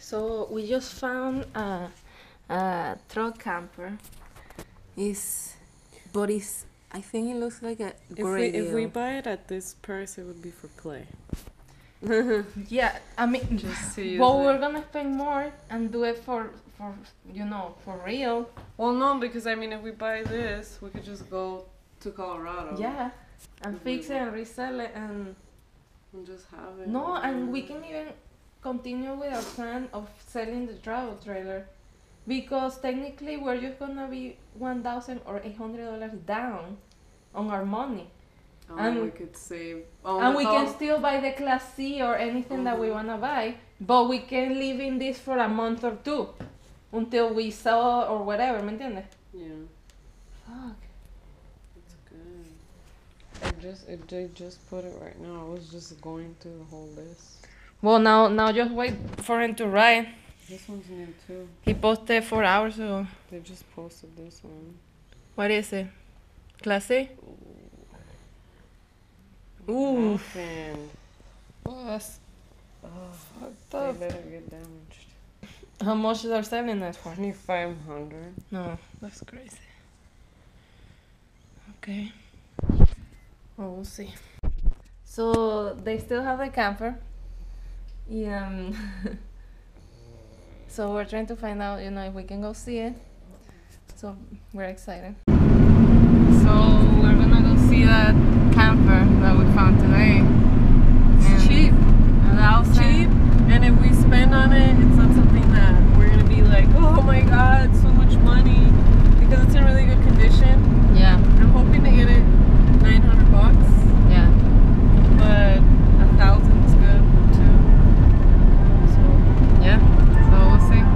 So we just found a truck camper. I think it looks like a great If we deal. buy it at this price, it would be for play. Yeah, I mean, Just to use but it. we're gonna spend more and do it for for real. Well, no, because I mean, if we buy this, we could just go to Colorado. Yeah, and fix it and resell it and just have it. no, and we can even continue with our plan of selling the travel trailer, because technically we're just gonna be $1,000 or $800 down on our money. Oh, and we could save. And we can still buy the Class C or anything that we want to buy, but we can live in this for a month or two until we sell or whatever, ¿me entiendes? Yeah. Fuck. It's good. They just put it right now. I was just going through the whole list. Well, now just wait for him to write. This one's new too. He posted 4 hours ago. They just posted this one. What is it? Class C? Ooh. Nothing. Oh, that's fucked They up. better get damaged. How much they're selling that for? 2,500. No, that's crazy. Okay. Well, we'll see. So they still have the camper. Yeah. So we're trying to find out, if we can go see it. So we're excited. So we're gonna go see that camper that we found today. It's cheap. Cheap. And if we spend on it, it's not something that we're gonna be like, oh my god, so much money, because it's in really good condition. Yeah. I'm hoping to get it $900, Yeah. but 1,000 is good too. So Yeah. So we'll see.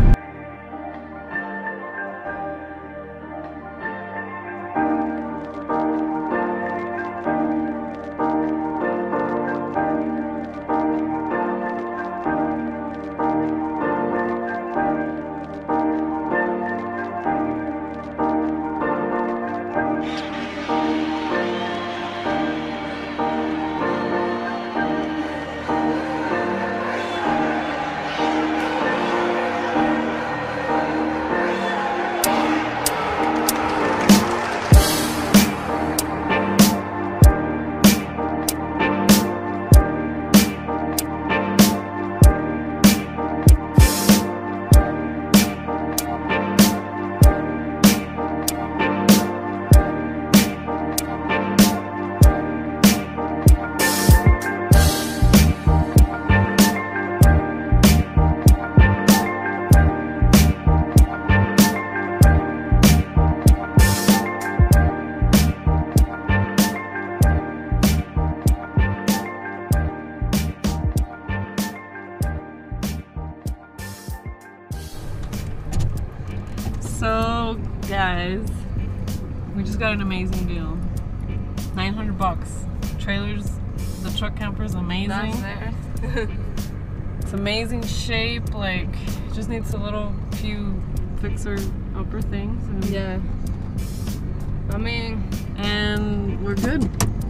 So, guys, we just got an amazing deal. $900. Trailers, the truck camper is amazing. That's there. It's amazing shape. Like, it just needs a few fixer upper things. And, Yeah. I mean, and we're good.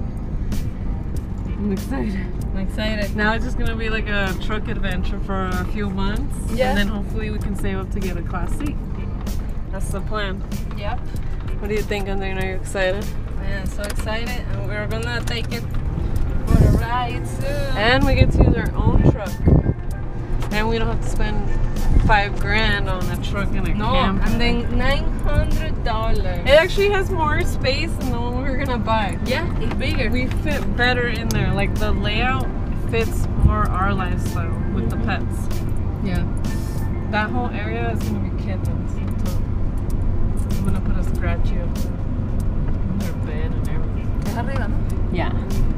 I'm excited. I'm excited. Now it's just gonna be like a truck adventure for a few months. Yeah. And then hopefully we can save up to get a Class C. That's the plan. Yep. What do you think, Andrea? Are you excited? Man, so excited, and we're gonna take it for a ride soon. And we get to use our own truck. And we don't have to spend $5,000 on a truck and a camper. And then $900. It actually has more space than the one we were gonna buy. Yeah, it's bigger. We fit better in there. Like the layout fits more our lifestyle with the pets. Yeah. That whole area is gonna be kittens. I'm gonna put a scratchy up there. On their bed and everything. Es arriba, ¿no? Yeah.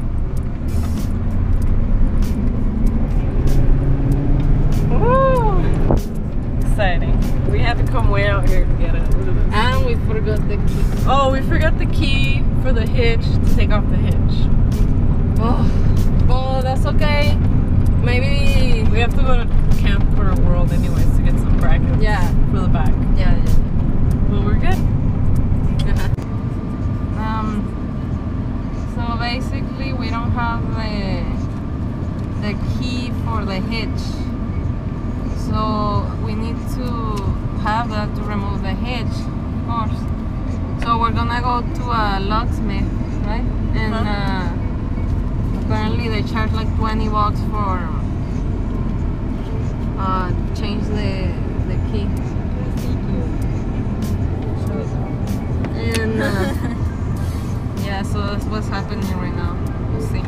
Woo! Exciting. We had to come way out here to get it. Look at this. And we forgot the key. Oh, we forgot the key for the hitch to take off the hitch. Oh, well, that's okay. Maybe. We have to go to Camper World anyways to get some brackets. Yeah. For the back. Yeah. But we're good. So basically, we don't have the key for the hitch. So have that to remove the hitch, of course. So we're gonna go to a locksmith, right? And apparently they charge like $20 for change the key. And yeah, so that's what's happening right now. We'll see.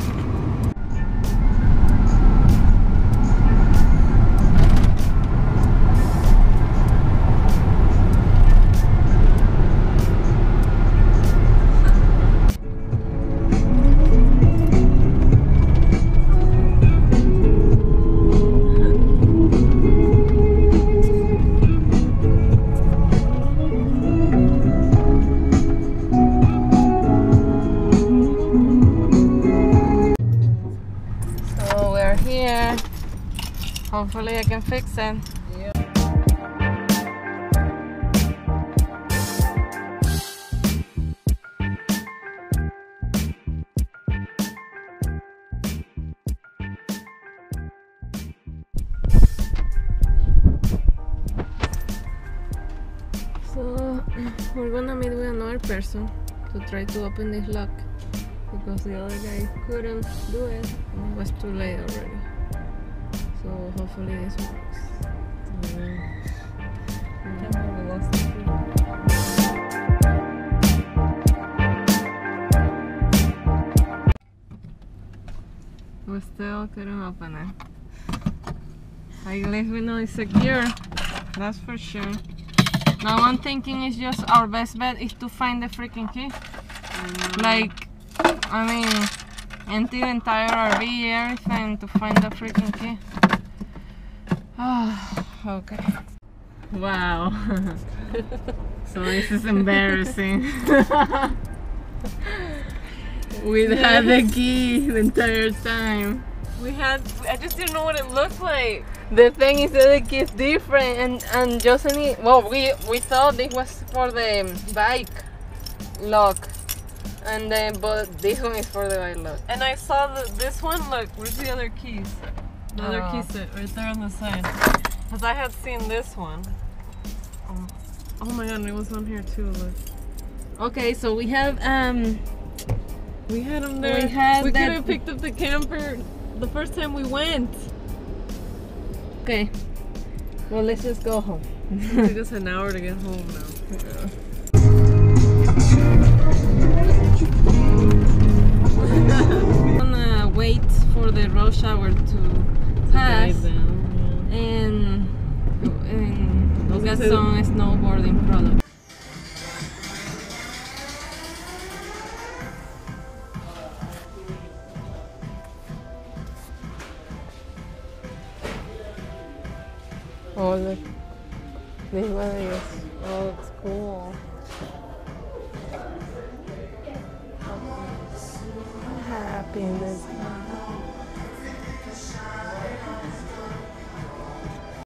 Here, hopefully I can fix it. Yeah. So we're gonna meet with another person to try to open this lock because the other guy couldn't do it and it was too late already. So hopefully this works. We still couldn't open it. At least we know it's secure, that's for sure. Now I'm thinking it's just our best bet is to find the freaking key. Like, I mean, empty the entire RV, everything to find the freaking key. Oh, okay. Wow. So this is embarrassing. We had the key the entire time. I just didn't know what it looked like. The thing is that the key is different, and Jocelyn, well, we thought this was for the bike lock, and then but this one is for the bike lock. And I saw this one. Look, where's the other keys? The other key set right there on the side. Cause I had seen this one. Oh my god, and it was on here too. Look. Okay, so we have we had them there. We could have picked up the camper the first time we went. Okay. Well, let's just go home. It took us an hour to get home now. Yeah. I'm gonna wait for the rush hour to pass and get some snowboarding products. Oh look, this one is, oh it's cool. Happiness.